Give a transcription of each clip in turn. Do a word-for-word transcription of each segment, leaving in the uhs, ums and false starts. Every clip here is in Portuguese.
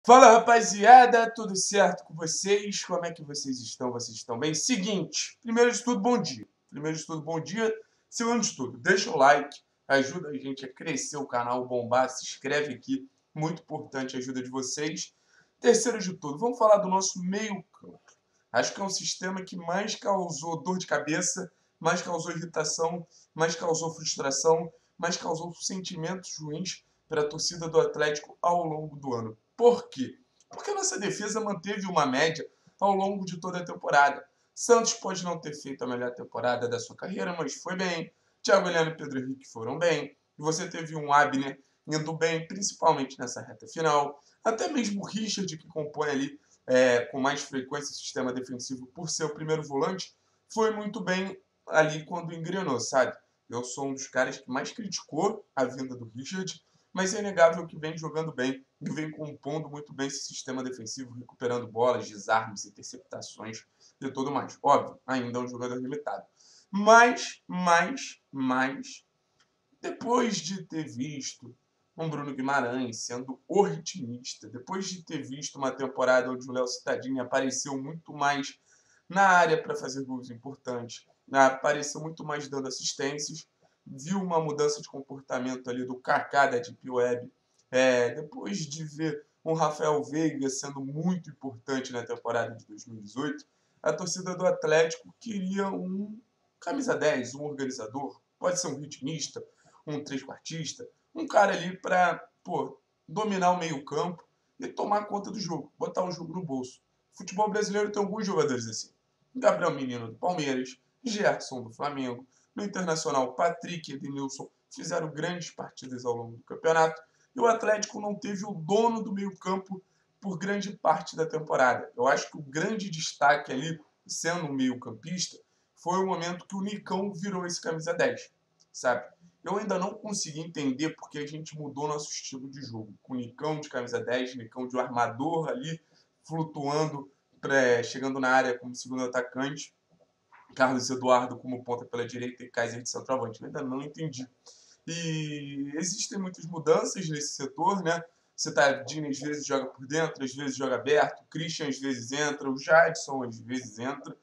Fala, rapaziada, tudo certo com vocês? Como é que vocês estão? Vocês estão bem? Seguinte, primeiro de tudo, bom dia. Primeiro de tudo, bom dia. Segundo de tudo, deixa o like, ajuda a gente a crescer o canal, bombar, se inscreve aqui, muito importante a ajuda de vocês. Terceiro de tudo, vamos falar do nosso meio campo. Acho que é um sistema que mais causou dor de cabeça, mais causou irritação, mais causou frustração, mais causou sentimentos ruins para a torcida do Atlético ao longo do ano. Por quê? Porque a nossa defesa manteve uma média ao longo de toda a temporada. Santos pode não ter feito a melhor temporada da sua carreira, mas foi bem. Thiago Heleno e Pedro Henrique foram bem. E você teve um Abner indo bem, principalmente nessa reta final. Até mesmo o Richard, que compõe ali é, com mais frequência o sistema defensivo por ser o primeiro volante, foi muito bem ali quando engrenou, sabe? Eu sou um dos caras que mais criticou a vinda do Richard, mas é inegável que vem jogando bem e vem compondo muito bem esse sistema defensivo, recuperando bolas, desarmes, interceptações e tudo mais. Óbvio, ainda é um jogador limitado. Mas, mas, mas, depois de ter visto um Bruno Guimarães sendo o ritmista, depois de ter visto uma temporada onde o Léo Cittadini apareceu muito mais na área para fazer gols importantes, apareceu muito mais dando assistências, viu uma mudança de comportamento ali do Kaká da Deep Web, é, depois de ver um Rafael Veiga sendo muito importante na temporada de dois mil e dezoito, a torcida do Atlético queria um camisa dez, um organizador, pode ser um ritmista, um trequartista, um cara ali para dominar o meio campo e tomar conta do jogo, botar o jogo no bolso. O futebol brasileiro tem alguns jogadores assim. Gabriel Menino do Palmeiras, Gerson do Flamengo, no Internacional, Patrick e Edenilson fizeram grandes partidas ao longo do campeonato e o Atlético não teve o dono do meio campo por grande parte da temporada. Eu acho que o grande destaque ali, sendo um meio campista, foi o momento que o Nicão virou esse camisa dez, sabe? Eu ainda não consegui entender porque a gente mudou nosso estilo de jogo. Com o Nicão de camisa dez, Nicão de um armador ali, flutuando, pré, chegando na área como segundo atacante, Carlos Eduardo como ponta pela direita e Kaiser de centroavante. Eu ainda não entendi. E existem muitas mudanças nesse setor, né? Cittadini às vezes joga por dentro, às vezes joga aberto, o Christian às vezes entra, o Jadson às vezes entra.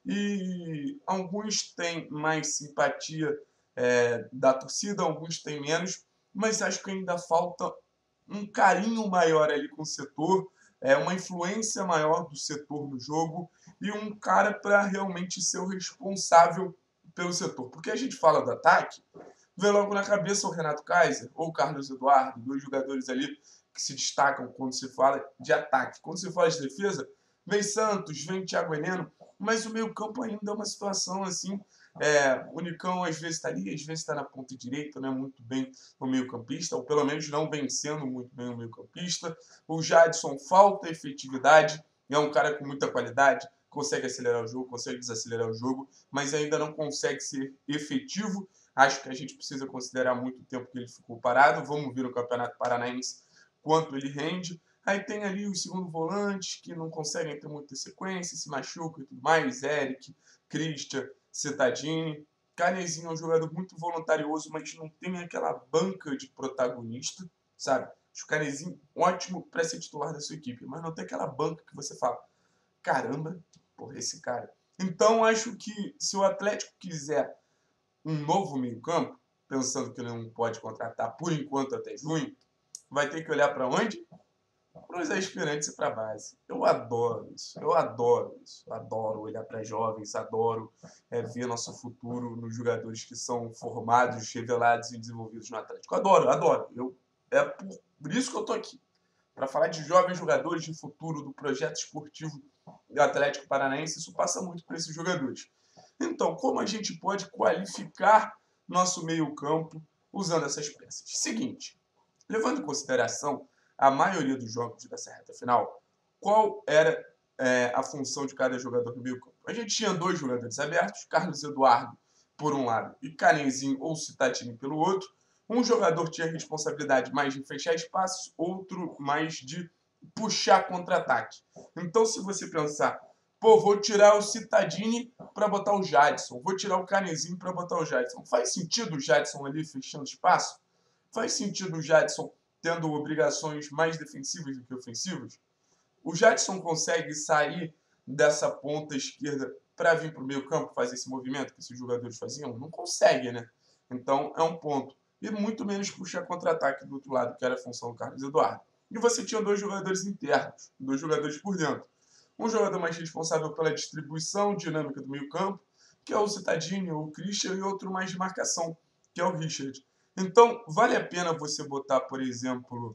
E alguns têm mais simpatia é, da torcida, alguns têm menos, mas acho que ainda falta um carinho maior ali com o setor, é, uma influência maior do setor no jogo e um cara para realmente ser o responsável pelo setor. Porque a gente fala do ataque, vê logo na cabeça o Renato Kaiser ou o Carlos Eduardo, dois jogadores ali que se destacam quando se fala de ataque. Quando se fala de defesa, vem Santos, vem Thiago Heleno, mas o meio campo ainda é uma situação assim, é, o Nicão às vezes está ali, às vezes está na ponta direita, não é muito bem o meio campista, ou pelo menos não vencendo muito bem o meio campista. O Jadson falta efetividade, é um cara com muita qualidade, consegue acelerar o jogo, consegue desacelerar o jogo, mas ainda não consegue ser efetivo. Acho que a gente precisa considerar muito o tempo que ele ficou parado. Vamos ver no Campeonato Paranaense quanto ele rende. Aí tem ali os segundo volantes que não conseguem ter muita sequência, se machucam e tudo mais. Eric, Christian, Cittadini. Canezinho é um jogador muito voluntarioso, mas não tem aquela banca de protagonista, sabe? O Canezinho, ótimo para ser titular da sua equipe, mas não tem aquela banca que você fala, caramba, porra, esse cara. Então, acho que se o Atlético quiser um novo meio-campo, pensando que ele não pode contratar por enquanto até junho, vai ter que olhar para onde? Para os aspirantes e para a base. Eu adoro isso, eu adoro isso. Eu adoro olhar para jovens, adoro é, ver nosso futuro nos jogadores que são formados, revelados e desenvolvidos no Atlético. Adoro, adoro. Eu, é por, por isso que eu estou aqui. Para falar de jovens jogadores de futuro, do projeto esportivo do Atlético Paranaense, isso passa muito por esses jogadores. Então, como a gente pode qualificar nosso meio-campo usando essas peças? Seguinte, levando em consideração a maioria dos jogos dessa reta final, qual era é, a função de cada jogador no meio-campo? A gente tinha dois jogadores abertos, Carlos Eduardo por um lado e Canezinho ou Cittadini pelo outro. Um jogador tinha responsabilidade mais de fechar espaços, outro mais de puxar contra-ataque. Então, se você pensar, pô, vou tirar o Cittadini para botar o Jadson, vou tirar o Canezinho para botar o Jadson. Faz sentido o Jadson ali fechando espaço? Faz sentido o Jadson tendo obrigações mais defensivas do que ofensivas. O Jadson consegue sair dessa ponta esquerda para vir para o meio campo, fazer esse movimento que esses jogadores faziam? Não consegue, né? Então é um ponto. E muito menos puxar contra-ataque do outro lado, que era a função do Carlos Eduardo. E você tinha dois jogadores internos, dois jogadores por dentro. Um jogador mais responsável pela distribuição dinâmica do meio campo, que é o Cittadini ou o Christian, e outro mais de marcação, que é o Richard. Então, vale a pena você botar, por exemplo,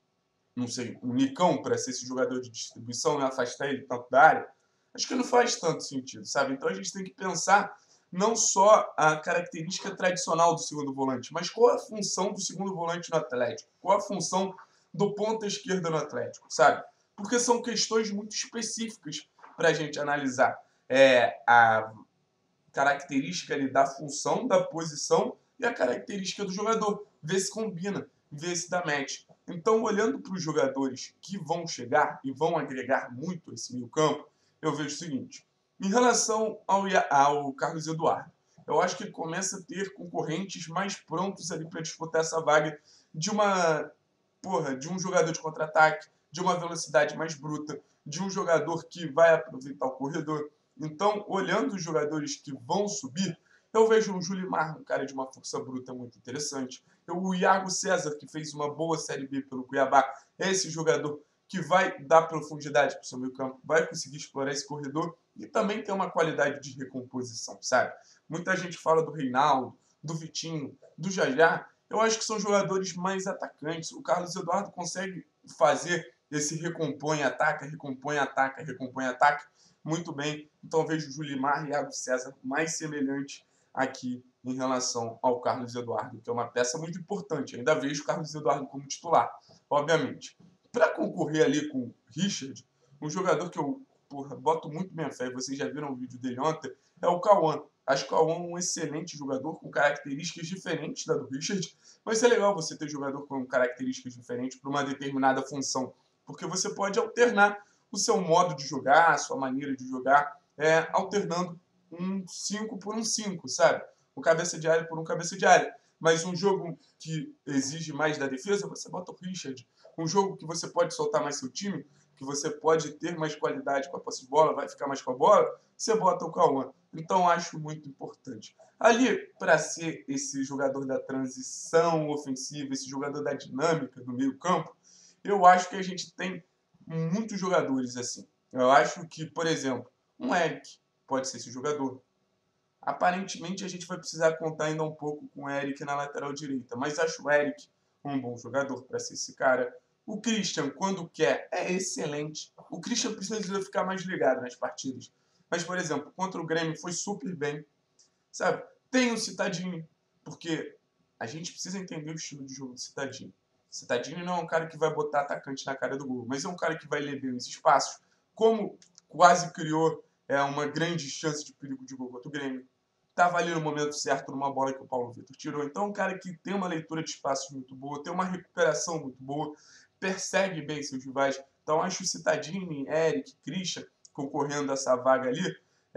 não sei, um Nicão para ser esse jogador de distribuição e afastar ele tanto da área? Acho que não faz tanto sentido, sabe? Então a gente tem que pensar não só a característica tradicional do segundo volante, mas qual a função do segundo volante no Atlético? Qual a função do ponta esquerda no Atlético, sabe? Porque são questões muito específicas para a gente analisar. É, a característica ali da função, da posição e a característica do jogador. Ver se combina, ver se dá match. Então, olhando para os jogadores que vão chegar e vão agregar muito esse meio campo, eu vejo o seguinte. Em relação ao, ao Carlos Eduardo, eu acho que ele começa a ter concorrentes mais prontos ali para disputar essa vaga de uma, porra, de um jogador de contra-ataque, de uma velocidade mais bruta, de um jogador que vai aproveitar o corredor. Então, olhando os jogadores que vão subir, eu vejo o Julimar, um cara de uma força bruta muito interessante. Eu, o Iago César, que fez uma boa Série B pelo Cuiabá, é esse jogador que vai dar profundidade para o seu meio campo, vai conseguir explorar esse corredor e também tem uma qualidade de recomposição, sabe? Muita gente fala do Reinaldo, do Vitinho, do Jajá. Eu acho que são jogadores mais atacantes. O Carlos Eduardo consegue fazer esse recompõe, ataca, recompõe, ataca, recompõe, ataca muito bem. Então eu vejo o Julimar e Iago César mais semelhante aqui em relação ao Carlos Eduardo, que é uma peça muito importante. Ainda vejo o Carlos Eduardo como titular, obviamente. Para concorrer ali com o Richard, um jogador que eu porra, boto muito minha fé, vocês já viram o vídeo dele ontem, é o Cauã. Acho que o Cauã é um excelente jogador com características diferentes da do Richard, mas é legal você ter jogador com características diferentes para uma determinada função, porque você pode alternar o seu modo de jogar, a sua maneira de jogar, é, alternando um cinco por um cinco, sabe? Um cabeça de área por um cabeça de área. Mas um jogo que exige mais da defesa, você bota o Richard. Um jogo que você pode soltar mais seu time, que você pode ter mais qualidade com a posse de bola, vai ficar mais com a bola, você bota o Cauã. Então, acho muito importante. Ali, para ser esse jogador da transição ofensiva, esse jogador da dinâmica do meio campo, eu acho que a gente tem muitos jogadores assim. Eu acho que, por exemplo, um Eric pode ser esse jogador. Aparentemente, a gente vai precisar contar ainda um pouco com o Eric na lateral direita, mas acho o Eric um bom jogador para ser esse cara. O Christian, quando quer, é excelente. O Christian precisa ficar mais ligado nas partidas. Mas, por exemplo, contra o Grêmio foi super bem. Sabe? Tem o Cittadini, porque a gente precisa entender o estilo de jogo do Cittadini. Cittadini não é um cara que vai botar atacante na cara do gol, mas é um cara que vai ler bem os espaços, como quase criou é, uma grande chance de perigo de gol contra o Grêmio. Estava ali no momento certo numa bola que o Paulo Vitor tirou. Então, é um cara que tem uma leitura de espaços muito boa, tem uma recuperação muito boa, persegue bem seus rivais. Então, acho o Cittadini, Eric, Christian concorrendo a essa vaga ali,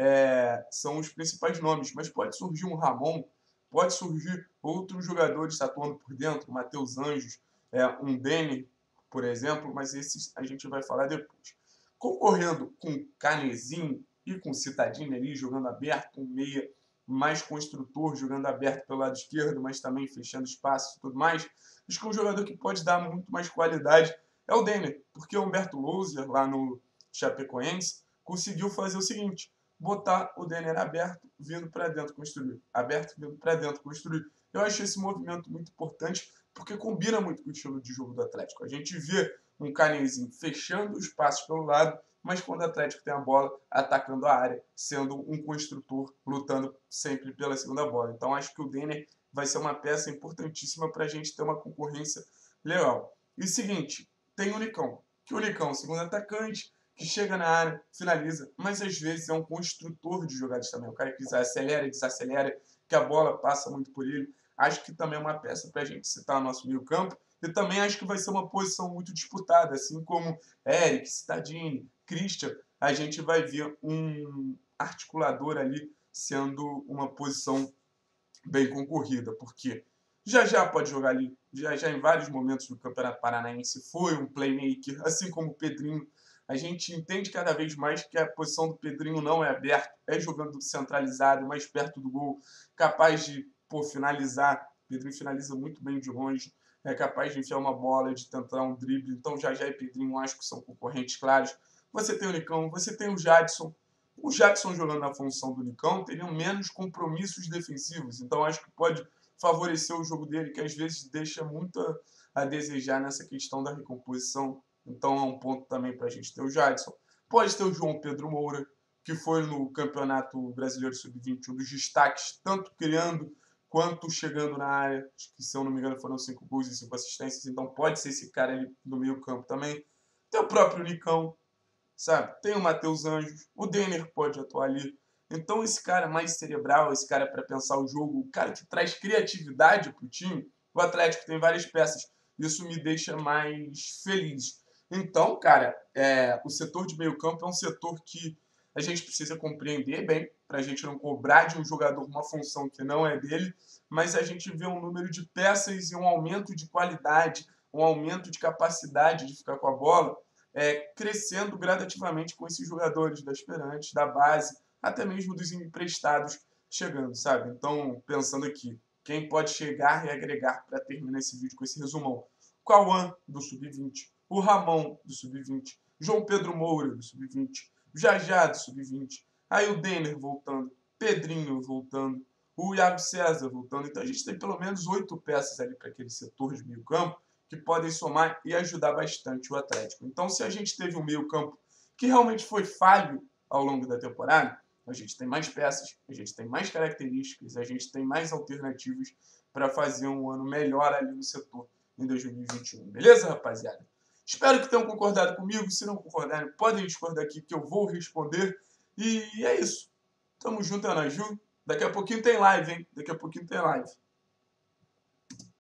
é, são os principais nomes. Mas pode surgir um Ramon, pode surgir outros jogadores atuando por dentro, Matheus Anjos, é, um Denner, por exemplo, mas esses a gente vai falar depois. Concorrendo com Canezinho e com Cittadini ali, jogando aberto, um meia mais construtor, jogando aberto pelo lado esquerdo, mas também fechando espaço e tudo mais. Acho que um jogador que pode dar muito mais qualidade é o Denner, porque o Humberto Louser, lá no Chapecoense, conseguiu fazer o seguinte, botar o Denner aberto, vindo para dentro construir. Aberto, vindo para dentro construir. Eu acho esse movimento muito importante, porque combina muito com o estilo de jogo do Atlético. A gente vê um Canezinho fechando os passos pelo lado, mas quando o Atlético tem a bola, atacando a área, sendo um construtor, lutando sempre pela segunda bola. Então acho que o Denner vai ser uma peça importantíssima para a gente ter uma concorrência legal. E seguinte, tem o Nicão, que o Nicão, segundo atacante, que chega na área, finaliza, mas às vezes é um construtor de jogadas também. O cara que acelera e desacelera, que a bola passa muito por ele. Acho que também é uma peça para a gente citar no nosso meio campo. E também acho que vai ser uma posição muito disputada, assim como Eric, Cittadini, Christian. A gente vai ver um articulador ali sendo uma posição bem concorrida, porque Já já pode jogar ali. Já já em vários momentos do Campeonato Paranaense foi um playmaker, assim como o Pedrinho. A gente entende cada vez mais que a posição do Pedrinho não é aberta, é jogando centralizado, mais perto do gol, capaz de pô, finalizar. O Pedrinho finaliza muito bem de longe, é capaz de enfiar uma bola, de tentar um drible. Então já já e Pedrinho acho que são concorrentes claros. Você tem o Nicão, você tem o Jadson. O Jadson jogando na função do Nicão teriam menos compromissos defensivos, então acho que pode favorecer o jogo dele, que às vezes deixa muito a desejar nessa questão da recomposição. Então é um ponto também para a gente ter o Jadson. Pode ter o João Pedro Moura, que foi no Campeonato Brasileiro sub vinte um dos destaques, tanto criando quanto chegando na área. Acho que, se eu não me engano, foram cinco gols e cinco assistências. Então pode ser esse cara ali no meio campo também. Tem o próprio Nicão, sabe? Tem o Matheus Anjos, o Denner pode atuar ali. Então esse cara mais cerebral, esse cara para pensar o jogo, o cara que traz criatividade para o time, o Atlético tem várias peças. Isso me deixa mais feliz. Então, cara, é, o setor de meio campo é um setor que a gente precisa compreender bem, para a gente não cobrar de um jogador uma função que não é dele, mas a gente vê um número de peças e um aumento de qualidade, um aumento de capacidade de ficar com a bola, é, crescendo gradativamente com esses jogadores da Esperantes, da base, até mesmo dos emprestados chegando, sabe? Então, pensando aqui, quem pode chegar e agregar para terminar esse vídeo com esse resumão? O Cauã, do sub vinte, o Ramon, do sub vinte, João Pedro Moura, do sub vinte, o Jajá, do sub vinte, aí o Denner voltando, Pedrinho voltando, o Iago César voltando. Então a gente tem pelo menos oito peças ali para aquele setor de meio campo que podem somar e ajudar bastante o Atlético. Então, se a gente teve um meio campo que realmente foi falho ao longo da temporada, a gente tem mais peças, a gente tem mais características, a gente tem mais alternativas para fazer um ano melhor ali no setor em dois mil e vinte e um. Beleza, rapaziada? Espero que tenham concordado comigo. Se não concordarem, podem discordar aqui que eu vou responder. E é isso. Tamo junto, é nóis, viu? Daqui a pouquinho tem live, hein? Daqui a pouquinho tem live.